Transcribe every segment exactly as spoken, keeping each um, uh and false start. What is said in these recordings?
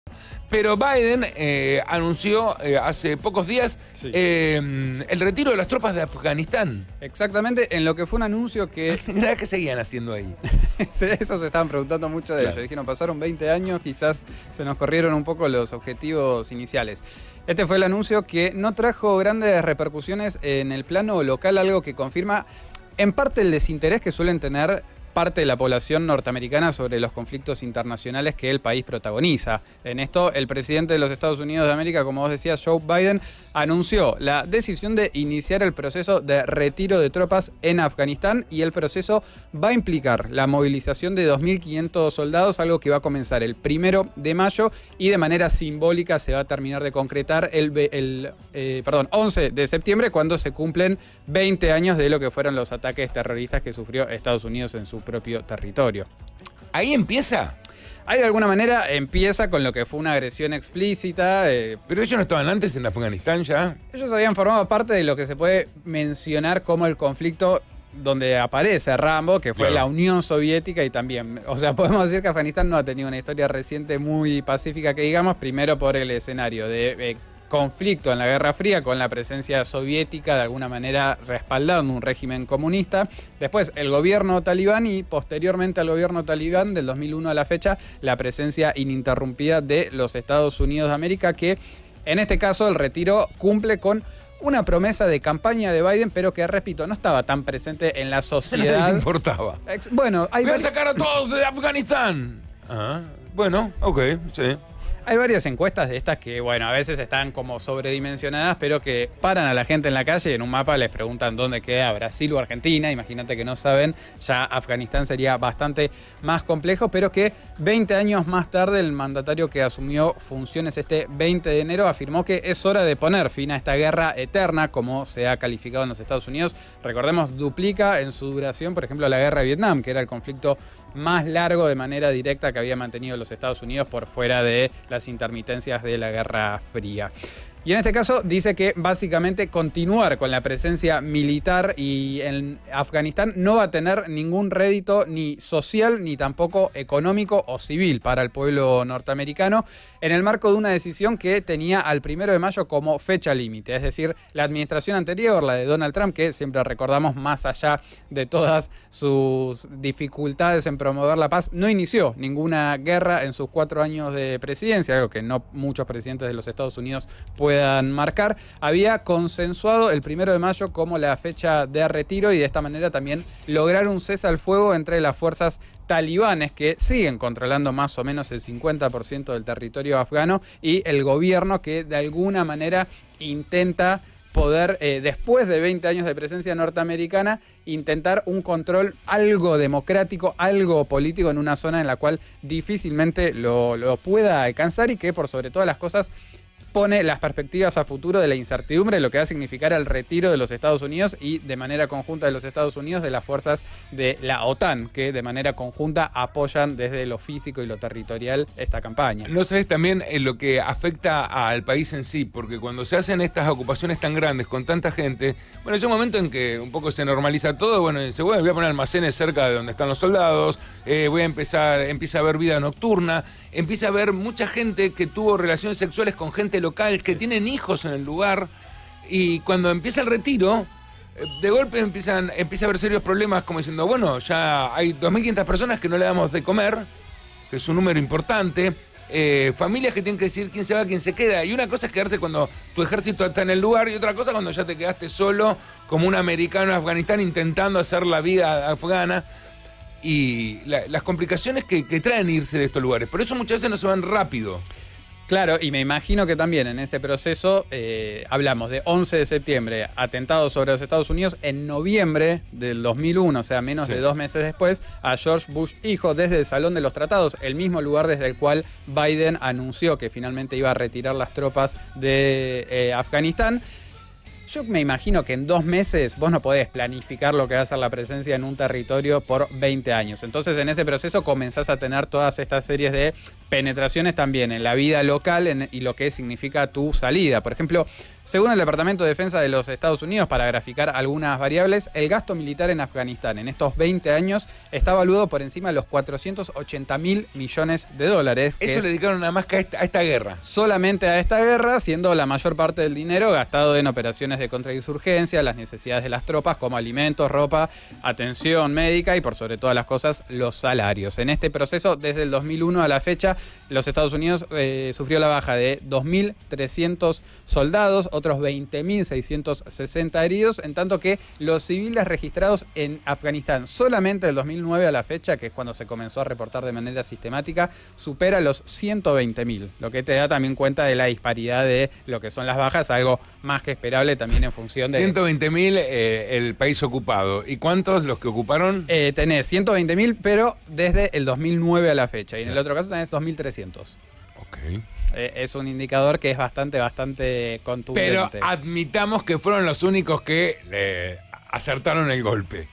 Pero Biden eh, anunció eh, hace pocos días Sí. eh, el retiro de las tropas de Afganistán. Exactamente, en lo que fue un anuncio que... ¿Qué seguían haciendo ahí? Eso se estaban preguntando mucho de Claro. ellos. Dijeron, pasaron veinte años, quizás se nos corrieron un poco los objetivos iniciales. Este fue el anuncio que no trajo grandes repercusiones en el plano local, algo que confirma en parte el desinterés que suelen tener parte de la población norteamericana sobre los conflictos internacionales que el país protagoniza. En esto, el presidente de los Estados Unidos de América, como vos decías, Joe Biden, anunció la decisión de iniciar el proceso de retiro de tropas en Afganistán, y el proceso va a implicar la movilización de dos mil quinientos soldados, algo que va a comenzar el primero de mayo y de manera simbólica se va a terminar de concretar el, el eh, perdón, once de septiembre, cuando se cumplen veinte años de lo que fueron los ataques terroristas que sufrió Estados Unidos en su propio territorio. ¿Ahí empieza? Ahí de alguna manera empieza con lo que fue una agresión explícita. Eh, ¿Pero ellos no estaban antes en Afganistán ya? ellos habían formado parte de lo que se puede mencionar como el conflicto donde aparece Rambo, que fue Claro. la Unión Soviética, y también, o sea, podemos decir que Afganistán no ha tenido una historia reciente muy pacífica, que digamos, primero por el escenario de eh, conflicto en la Guerra Fría con la presencia soviética de alguna manera respaldando un régimen comunista. Después el gobierno talibán, y posteriormente al gobierno talibán del dos mil uno a la fecha la presencia ininterrumpida de los Estados Unidos de América, que en este caso el retiro cumple con una promesa de campaña de Biden, pero que, repito, no estaba tan presente en la A nadie sociedad. le importaba. Ex- Bueno, hay Voy a vari- sacar a todos de Afganistán. Ah, bueno, ok, sí. Hay varias encuestas de estas que, bueno, a veces están como sobredimensionadas, pero que paran a la gente en la calle y en un mapa les preguntan dónde queda Brasil o Argentina. Imagínate que no saben, ya Afganistán sería bastante más complejo, pero que veinte años más tarde el mandatario que asumió funciones este veinte de enero afirmó que es hora de poner fin a esta guerra eterna, como se ha calificado en los Estados Unidos. Recordemos, duplica en su duración, por ejemplo, la guerra de Vietnam, que era el conflicto más largo de manera directa que había mantenido los Estados Unidos por fuera de las intermitencias de la Guerra Fría. Y en este caso dice que básicamente continuar con la presencia militar y en Afganistán no va a tener ningún rédito ni social ni tampoco económico o civil para el pueblo norteamericano, en el marco de una decisión que tenía al primero de mayo como fecha límite. Es decir, la administración anterior, la de Donald Trump, que siempre recordamos, más allá de todas sus dificultades en promover la paz, no inició ninguna guerra en sus cuatro años de presidencia, algo que no muchos presidentes de los Estados Unidos pueden marcar. Había consensuado el primero de mayo como la fecha de retiro, y de esta manera también lograr un cese al fuego entre las fuerzas talibanes, que siguen controlando más o menos el cincuenta por ciento del territorio afgano, y el gobierno que de alguna manera intenta poder, eh, después de veinte años de presencia norteamericana, intentar un control algo democrático, algo político en una zona en la cual difícilmente lo, lo pueda alcanzar, y que por sobre todas las cosas pone las perspectivas a futuro de la incertidumbre de lo que va a significar el retiro de los Estados Unidos, y de manera conjunta de los Estados Unidos de las fuerzas de la OTAN, que de manera conjunta apoyan desde lo físico y lo territorial esta campaña. No sabes también en lo que afecta al país en sí, porque cuando se hacen estas ocupaciones tan grandes con tanta gente, bueno, llega un momento en que un poco se normaliza todo. Bueno, dice, bueno, voy a poner almacenes cerca de donde están los soldados, eh, voy a empezar, empieza a haber vida nocturna, empieza a haber mucha gente que tuvo relaciones sexuales con gente local, que tienen hijos en el lugar, y cuando empieza el retiro, de golpe empiezan, empieza a haber serios problemas, como diciendo, bueno, ya hay dos mil quinientas personas que no le damos de comer, que es un número importante, eh, familias que tienen que decidir quién se va, quién se queda, y una cosa es quedarse cuando tu ejército está en el lugar, y otra cosa cuando ya te quedaste solo como un americano en Afganistán intentando hacer la vida afgana, y la, las complicaciones que, que traen irse de estos lugares. Por eso muchas veces no se van rápido. Claro, y me imagino que también en ese proceso, eh, hablamos de once de septiembre, atentados sobre los Estados Unidos, en noviembre del dos mil uno, o sea, menos Sí. de dos meses después, a George Bush hijo desde el Salón de los Tratados, el mismo lugar desde el cual Biden anunció que finalmente iba a retirar las tropas de eh, Afganistán. Yo me imagino que en dos meses vos no podés planificar lo que va a ser la presencia en un territorio por veinte años. Entonces, en ese proceso comenzás a tener todas estas series de penetraciones también en la vida local en, y lo que significa tu salida. Por ejemplo, Según el Departamento de Defensa de los Estados Unidos, para graficar algunas variables, el gasto militar en Afganistán en estos veinte años está evaluado por encima de los cuatrocientos ochenta mil millones de dólares. Eso le dedicaron nada más que a esta, a esta guerra. Solamente a esta guerra, siendo la mayor parte del dinero gastado en operaciones de contrainsurgencia, las necesidades de las tropas como alimentos, ropa, atención médica y por sobre todas las cosas los salarios. En este proceso, desde el dos mil uno a la fecha, los Estados Unidos eh, sufrió la baja de dos mil trescientos soldados, otros veinte mil seiscientos sesenta heridos, en tanto que los civiles registrados en Afganistán solamente del dos mil nueve a la fecha, que es cuando se comenzó a reportar de manera sistemática, supera los ciento veinte mil, lo que te da también cuenta de la disparidad de lo que son las bajas, algo más que esperable también en función de... ciento veinte mil eh, el país ocupado. ¿Y cuántos los que ocuparon? Eh, tenés ciento veinte mil, pero desde el dos mil nueve a la fecha, y en Sí. el otro caso tenés dos mil trescientos. Ok. Eh, es un indicador que es bastante, bastante contundente. Pero admitamos que fueron los únicos que eh, acertaron el golpe.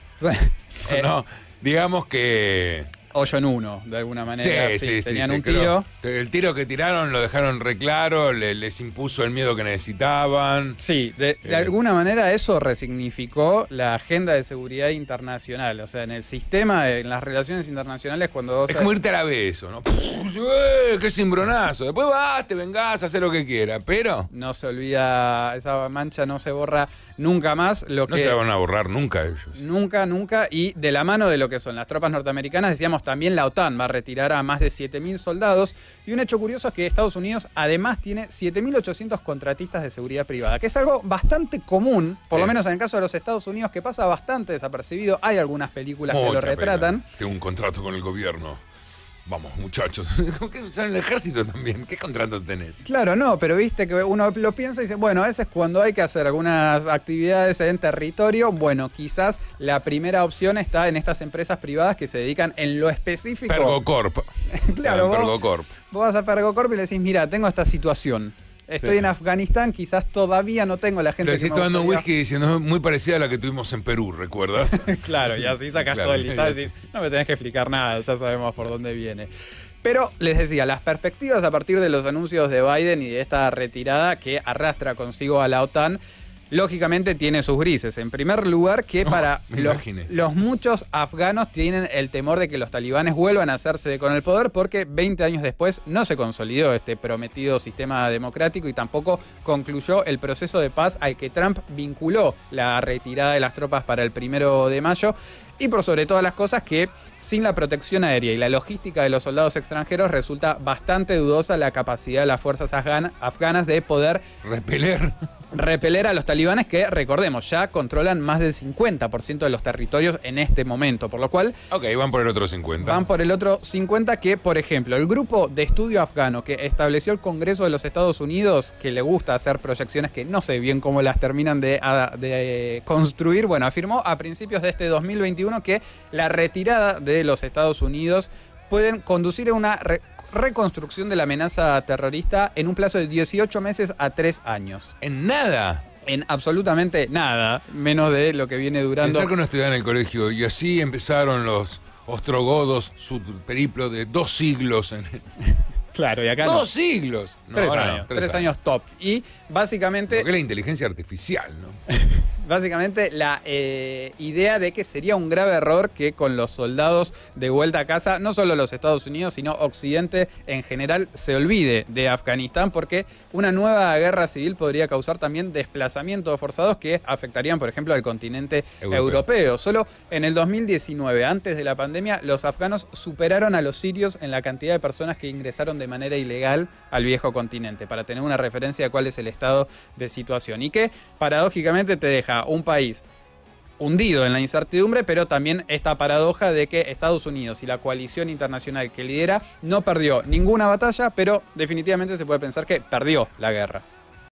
Eh, No, digamos que... Hoyo en uno, de alguna manera. Sí, Sí, sí, sí. tenían sí, un creo. tiro. El tiro que tiraron lo dejaron reclaro, le- les impuso el miedo que necesitaban. Sí, de, de Eh. alguna manera eso resignificó la agenda de seguridad internacional. O sea, en el sistema, en las relaciones internacionales, cuando vos... Es como irte a la B eso, ¿no? ¡Eh, ¡Qué cimbronazo! Después vas, te vengás, hacer lo que quieras, pero No se olvida, esa mancha no se borra nunca más. Lo no que se la van a borrar nunca ellos. Nunca, nunca. Y de la mano de lo que son las tropas norteamericanas, decíamos también la OTAN va a retirar a más de siete mil soldados. Y un hecho curioso es que Estados Unidos además tiene siete mil ochocientos contratistas de seguridad privada, que es algo bastante común, por Sí. lo menos en el caso de los Estados Unidos, que pasa bastante desapercibido. Hay algunas películas que Mucha lo pena. retratan. Tengo un contrato con el gobierno. Vamos, muchachos. ¿Cómo que usan el ejército también? ¿Qué contrato tenés? Claro, no, pero viste que uno lo piensa y dice, bueno, a veces cuando hay que hacer algunas actividades en territorio, bueno, quizás la primera opción está en estas empresas privadas que se dedican en lo específico. Pergocorp. Claro, vos- Pergocorp. Vos vas a Pergocorp y le decís, mira, tengo esta situación. Estoy Sí. en Afganistán, quizás todavía no tengo la gente Lo que decís me tomando gustaría. whisky diciendo muy parecida a la que tuvimos en Perú, ¿recuerdas? Claro, y así sacás Claro, todo el listado y y decís, no me tenés que explicar nada, ya sabemos por dónde viene. Pero les decía, las perspectivas a partir de los anuncios de Biden y de esta retirada que arrastra consigo a la OTAN, lógicamente tiene sus grises. En primer lugar, que No, para me los, imaginé. los muchos afganos tienen el temor de que los talibanes vuelvan a hacerse con el poder porque veinte años después no se consolidó este prometido sistema democrático y tampoco concluyó el proceso de paz al que Trump vinculó la retirada de las tropas para el primero de mayo. Y por sobre todas las cosas que sin la protección aérea y la logística de los soldados extranjeros resulta bastante dudosa la capacidad de las fuerzas afgan- afganas de poder Repeler. repeler a los talibanes que, recordemos, ya controlan más del cincuenta por ciento de los territorios en este momento, por lo cual Ok, van por el otro cincuenta. van por el otro cincuenta que, por ejemplo, el grupo de estudio afgano que estableció el Congreso de los Estados Unidos, que le gusta hacer proyecciones que no sé bien cómo las terminan de, a- de construir, bueno, afirmó a principios de este dos mil veintiuno que la retirada de los Estados Unidos pueden conducir a una re- reconstrucción de la amenaza terrorista en un plazo de dieciocho meses a tres años. En nada. En absolutamente nada, menos de lo que viene durando. Pensar que uno estudiaba en el colegio y así empezaron los ostrogodos, su periplo de dos siglos. En Claro, y acá no. ¡Dos siglos! No, Tres ahora no, años, tres años top. Y básicamente, Porque es la inteligencia artificial, ¿no? básicamente la eh, idea de que sería un grave error que con los soldados de vuelta a casa, no solo los Estados Unidos, sino Occidente en general, se olvide de Afganistán, porque una nueva guerra civil podría causar también desplazamientos forzados que afectarían, por ejemplo, al continente Europeo. europeo. Solo en el dos mil diecinueve, antes de la pandemia, los afganos superaron a los sirios en la cantidad de personas que ingresaron de manera ilegal al viejo continente, para tener una referencia de cuál es el estado de situación. Y que, paradójicamente, te deja un país hundido en la incertidumbre, pero también esta paradoja de que Estados Unidos y la coalición internacional que lidera no perdió ninguna batalla, pero definitivamente se puede pensar que perdió la guerra.